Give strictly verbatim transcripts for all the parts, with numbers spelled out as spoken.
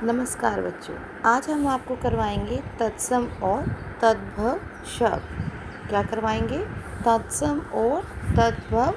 नमस्कार बच्चों, आज हम आपको करवाएंगे तत्सम और तद्भव शब्द। क्या करवाएंगे? तत्सम और तद्भव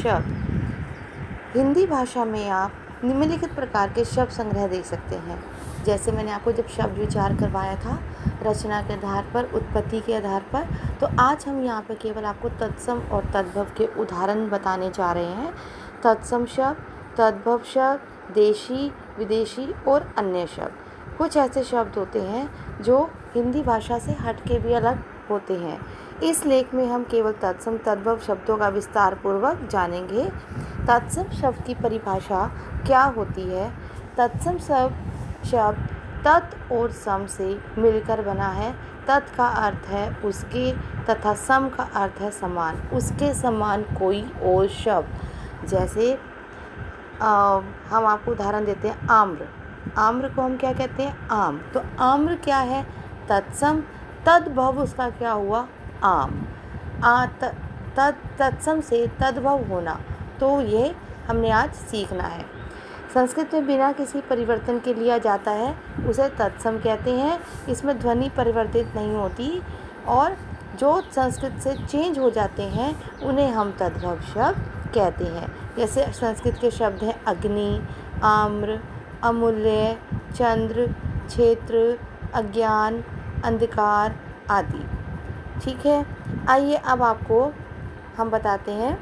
शब्द। हिंदी भाषा में आप निम्नलिखित प्रकार के शब्द संग्रह देख सकते हैं। जैसे मैंने आपको जब शब्द विचार करवाया था रचना के आधार पर, उत्पत्ति के आधार पर, तो आज हम यहाँ पर केवल आपको तत्सम और तद्भव के उदाहरण बताने जा रहे हैं। तत्सम शब्द, तद्भव शब्द, देशी, विदेशी और अन्य शब्द। कुछ ऐसे शब्द होते हैं जो हिंदी भाषा से हट के भी अलग होते हैं। इस लेख में हम केवल तत्सम तद्भव शब्दों का विस्तार पूर्वक जानेंगे। तत्सम शब्द की परिभाषा क्या होती है? तत्सम शब्द शब्द तत् और सम से मिलकर बना है। तत् का अर्थ है उसके तथा सम का अर्थ है समान, उसके समान कोई और शब्द। जैसे आ, हम आपको उदाहरण देते हैं आम्र। आम्र को हम क्या कहते हैं? आम। तो आम्र क्या है? तत्सम। तद्भव उसका क्या हुआ? आम। आ तत् तत्सम से तद्भव होना, तो ये हमने आज सीखना है। संस्कृत में बिना किसी परिवर्तन के लिया जाता है उसे तत्सम कहते हैं। इसमें ध्वनि परिवर्तित नहीं होती और जो संस्कृत से चेंज हो जाते हैं उन्हें हम तद्भव शब्द कहते हैं। जैसे संस्कृत के शब्द हैं अग्नि, आम्र, अमूल्य, चंद्र, क्षेत्र, अज्ञान, अंधकार आदि। ठीक है, आइए अब आपको हम बताते हैं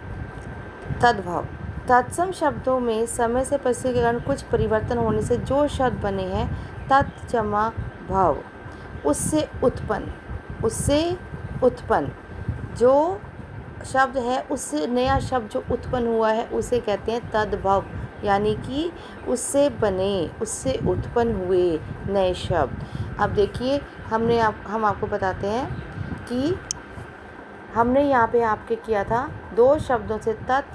तद्भव। तत्सम शब्दों में समय से परिस्थिति के कारण कुछ परिवर्तन होने से जो शब्द बने हैं तत् जमा भव, उससे उत्पन्न उससे उत्पन्न जो शब्द है, उससे नया शब्द जो उत्पन्न हुआ है उसे कहते हैं तद्भव, यानी कि उससे बने, उससे उत्पन्न हुए नए शब्द। अब देखिए, हमने आप हम आपको बताते हैं कि हमने यहाँ पे आपके किया था दो शब्दों से तत्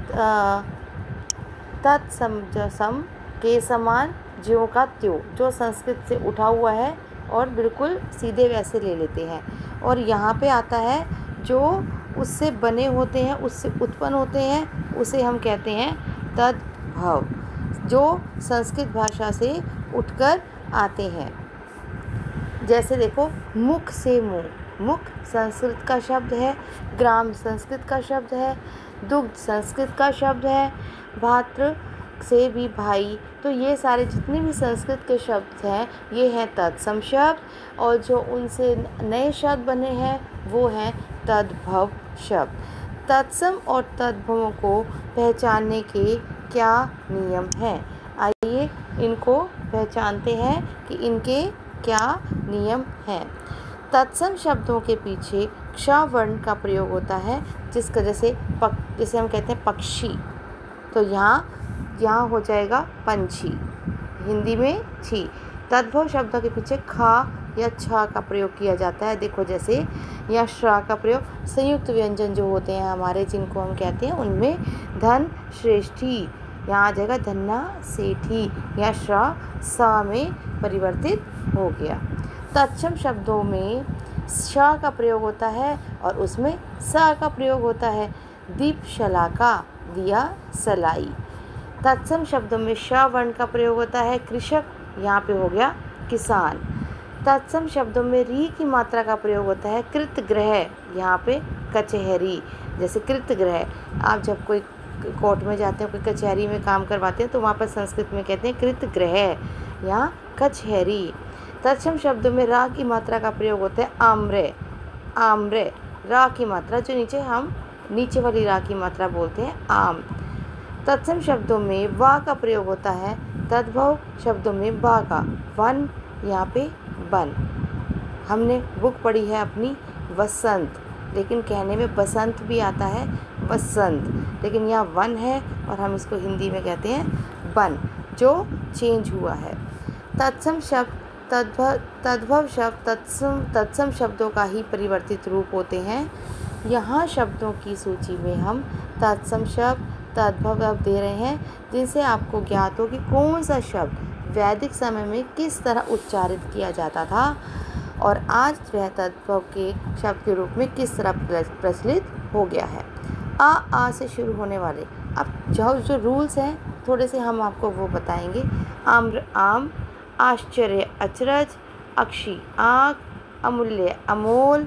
तत्सम सम के समान ज्यों का त्यों, जो संस्कृत से उठा हुआ है और बिल्कुल सीधे वैसे ले लेते हैं। और यहाँ पे आता है जो उससे बने होते हैं, उससे उत्पन्न होते हैं, उसे हम कहते हैं तद्भव, जो संस्कृत भाषा से उठकर आते हैं। जैसे देखो, मुख से मुँह, मुख संस्कृत का शब्द है, ग्राम संस्कृत का शब्द है, दुग्ध संस्कृत का शब्द है, भातृ से भी भाई। तो ये सारे जितने भी संस्कृत के शब्द हैं ये हैं तत्सम शब्द, और जो उनसे नए शब्द बने हैं वो हैं तद्भव शब्द। तत्सम और तद्भवों को पहचानने के क्या नियम हैं? आइए इनको पहचानते हैं कि इनके क्या नियम हैं। तत्सम शब्दों के पीछे क्ष वर्ण का प्रयोग होता है, जिसका जैसे पक जैसे हम कहते हैं पक्षी, तो यहाँ यहाँ हो जाएगा पंछी, हिंदी में छी। तद्भव शब्दों के पीछे खा या छ का प्रयोग किया जाता है। देखो, जैसे या श्रा का प्रयोग, संयुक्त व्यंजन जो होते हैं हमारे, जिनको हम कहते हैं, उनमें धन श्रेष्ठी, यहाँ आ जाएगा धन्ना सेठी, या श्रा सा में परिवर्तित हो गया। तत्सम शब्दों में श का प्रयोग होता है और उसमें सा का प्रयोग होता है। दीप शलाका, दिया सलाई। तत्सम शब्दों में श वर्ण का प्रयोग होता है। कृषक, यहाँ पे हो गया किसान। तत्सम शब्दों में री की मात्रा का प्रयोग होता है। कृतगृह, यहाँ पे कचहरी। जैसे कृतगृह, आप जब कोई कोर्ट में जाते हैं, कोई कचहरी में काम करवाते हैं, तो वहाँ पर संस्कृत में कहते हैं कृतगृह, यहाँ कचहरी। तत्सम शब्दों में रा की मात्रा का प्रयोग होता है। आम्रे, आम्रे, रा की मात्रा, जो नीचे हम नीचे वाली रा की मात्रा बोलते हैं आम। तत्सम शब्दों में वा का प्रयोग होता है। तद्भव शब्दों में बा का, वन, यहाँ पे बन। हमने बुक पढ़ी है अपनी वसंत, लेकिन कहने में बसंत भी आता है, वसंत, लेकिन यहाँ वन है और हम इसको हिंदी में कहते हैं बन, जो चेंज हुआ है। तत्सम शब्द तद्भव तद्भव शब्द तत्सम तत्सम शब्दों का ही परिवर्तित रूप होते हैं। यहाँ शब्दों की सूची में हम तत्सम शब्द तद्भव अब दे रहे हैं, जिनसे आपको ज्ञात हो कि कौन सा शब्द वैदिक समय में किस तरह उच्चारित किया जाता था और आज वह तद्भव के शब्द के रूप में किस तरह प्रचलित हो गया है। आ आ से शुरू होने वाले अब जो जो रूल्स हैं थोड़े से हम आपको वो बताएंगे। आम्र आम, आश्चर्य अचरज, अक्षी आँख, अमूल्य अमोल।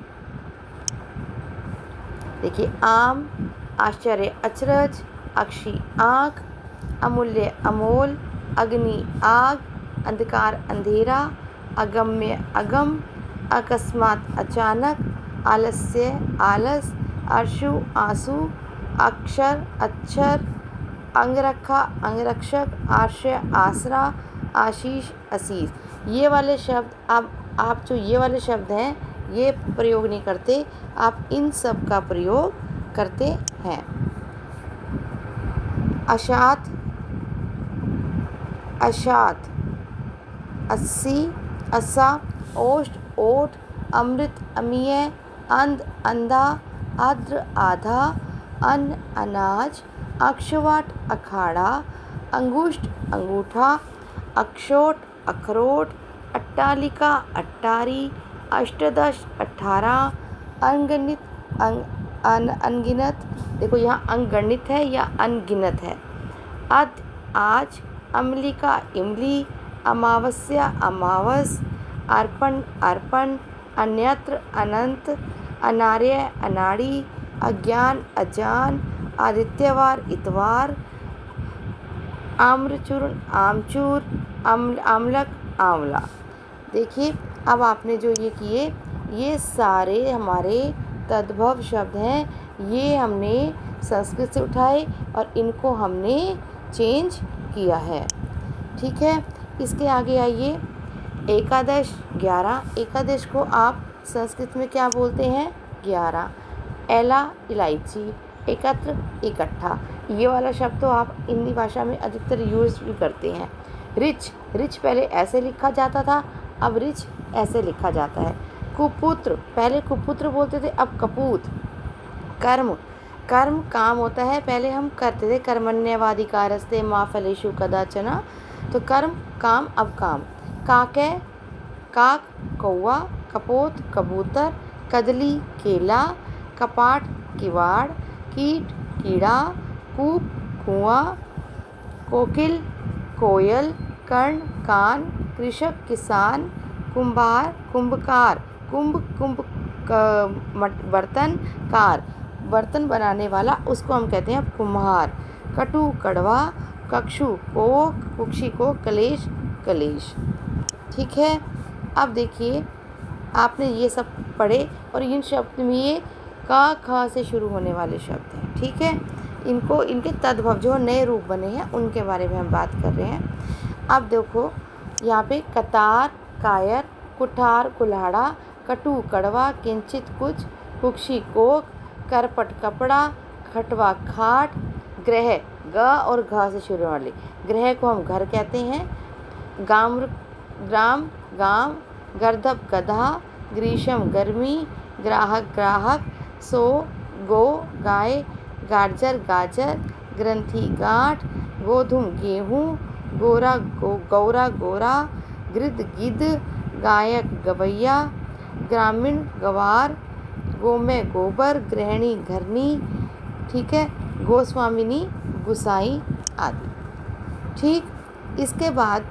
देखिए आम, आश्चर्य अचरज, अक्षी आँख, अमूल्य अमोल, अग्नि आग, अंधकार अंधेरा, अगम्य अगम, अकस्मात अचानक, आलस्य आलस, आशु आंसू, अक्षर अक्षर, अंगरखा अंगरक्षक, आश्रय आसरा, आशीष आशीष। ये वाले शब्द आप आप जो ये वाले शब्द हैं ये प्रयोग नहीं करते, आप इन सब का प्रयोग करते हैं। अशात अशात, अस्सी अस्सा, ओष्ठ ओठ, अमृत अमीय, अंध अंधा, आद्र आधा, अन्न अनाज, अक्षवाट अखाड़ा, अंगुष्ठ अंगूठा, अक्षोट अखरोट, अट्टालिका अट्टारी, अष्टदश अठारह, अनगणित अंग अन अनगिनत। देखो यहाँ अंगणित है या अनगिनत है। अद आज, अम्लिका इमली, अमावस्या अमावस, अर्पण अर्पण, अन्यत्र अनंत, अनार्य अनाड़ी, अज्ञान अजान, आदित्यवार इतवार, आम्रचूर्ण आमचूर, अम्ल आमलक आंवला। देखिए अब आपने जो ये किए ये सारे हमारे तद्भव शब्द हैं, ये हमने संस्कृत से उठाए और इनको हमने चेंज किया है। ठीक है, इसके आगे आइए। एकादश ग्यारह, एकादश को आप संस्कृत में क्या बोलते हैं? ग्यारह। एला इलायची, एकत्र इकट्ठा, ये वाला शब्द तो आप हिंदी भाषा में अधिकतर यूज भी करते हैं। रिच, रिच पहले ऐसे लिखा जाता था, अब रिच ऐसे लिखा जाता है। कुपुत्र, पहले कुपुत्र बोलते थे, अब कपूत। कर्म, कर्म काम होता है, पहले हम करते थे कर्मण्यवाधिकारस्ते मा फलेषु कदाचन, तो कर्म काम अब काम। काके, काक कौवा, कपोत कबूतर, कदली केला, कपाट किवाड़, कीट कीड़ा, कूप कुआं, कोकिल कोयल, कर्ण कान, कृषक किसान, कुंभार कुंभकार, कुंभ कुंभ बर्तन कार, बर्तन बनाने वाला उसको हम कहते हैं कुम्हार। कटु कड़वा, कक्षु कोक, कुक्षी को कलेश कलेश। ठीक है, अब देखिए आपने ये सब पढ़े और इन शब्द में ये का खा से शुरू होने वाले शब्द हैं। ठीक है, इनको इनके तद्भव जो नए रूप बने हैं उनके बारे में हम बात कर रहे हैं। अब देखो यहाँ पे कतार कायर, कुठार कुल्हाड़ा, कटु कड़वा, किंचित कुछ, कुक्षी कोक, करपट कपड़ा, खटवा खाट, ग्रह ग और घ से शुरू वाले, ग्रह को हम घर कहते हैं। गाम ग्राम गांव, गर्दभ गधा, ग्रीष्म गर्मी, ग्राहक ग्राहक, सो गो गाय, गार्जर गाजर, ग्रंथि गांठ, गोधुम गेहूँ, गोरा गो गौरा गोरा, गिद्ध गिद्ध, गायक गवैया, ग्रामीण गवार, गोमय गोबर, गृहिणी घरनी। ठीक है, गोस्वामिनी गुसाई आदि। ठीक, इसके बाद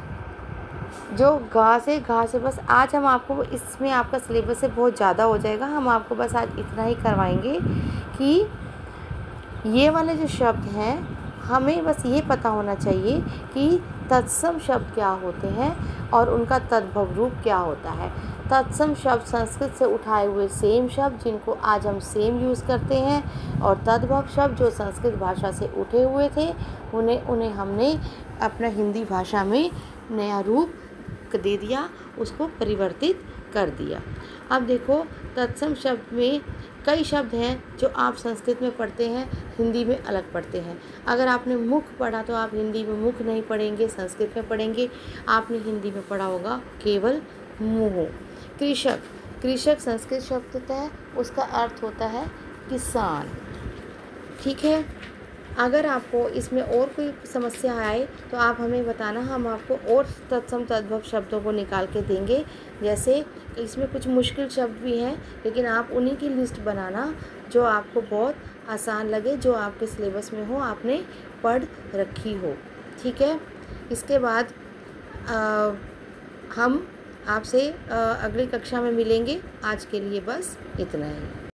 जो घा से घा से बस आज हम आपको इसमें आपका सिलेबस से बहुत ज़्यादा हो जाएगा, हम आपको बस आज इतना ही करवाएंगे कि ये वाले जो शब्द हैं हमें बस ये पता होना चाहिए कि तत्सम शब्द क्या होते हैं और उनका तद्भव रूप क्या होता है। तत्सम शब्द संस्कृत से उठाए हुए सेम शब्द जिनको आज हम सेम यूज़ करते हैं, और तद्भव शब्द जो संस्कृत भाषा से उठे हुए थे उन्हें उन्हें हमने अपना हिंदी भाषा में नया रूप दे दिया, उसको परिवर्तित कर दिया। अब देखो तत्सम शब्द में कई शब्द हैं जो आप संस्कृत में पढ़ते हैं, हिंदी में अलग पढ़ते हैं। अगर आपने मुख पढ़ा तो आप हिंदी में मुख नहीं पढ़ेंगे, संस्कृत में पढ़ेंगे। आपने हिंदी में पढ़ा होगा केवल मुँह। कृषक, कृषक संस्कृत शब्द होता है, उसका अर्थ होता है किसान। ठीक है, अगर आपको इसमें और कोई समस्या आए तो आप हमें बताना, हम आपको और तत्सम तद्भव शब्दों को निकाल के देंगे। जैसे इसमें कुछ मुश्किल शब्द भी हैं, लेकिन आप उन्हीं की लिस्ट बनाना जो आपको बहुत आसान लगे, जो आपके सिलेबस में हो, आपने पढ़ रखी हो। ठीक है, इसके बाद आ, हम आपसे अगली कक्षा में मिलेंगे। आज के लिए बस इतना ही।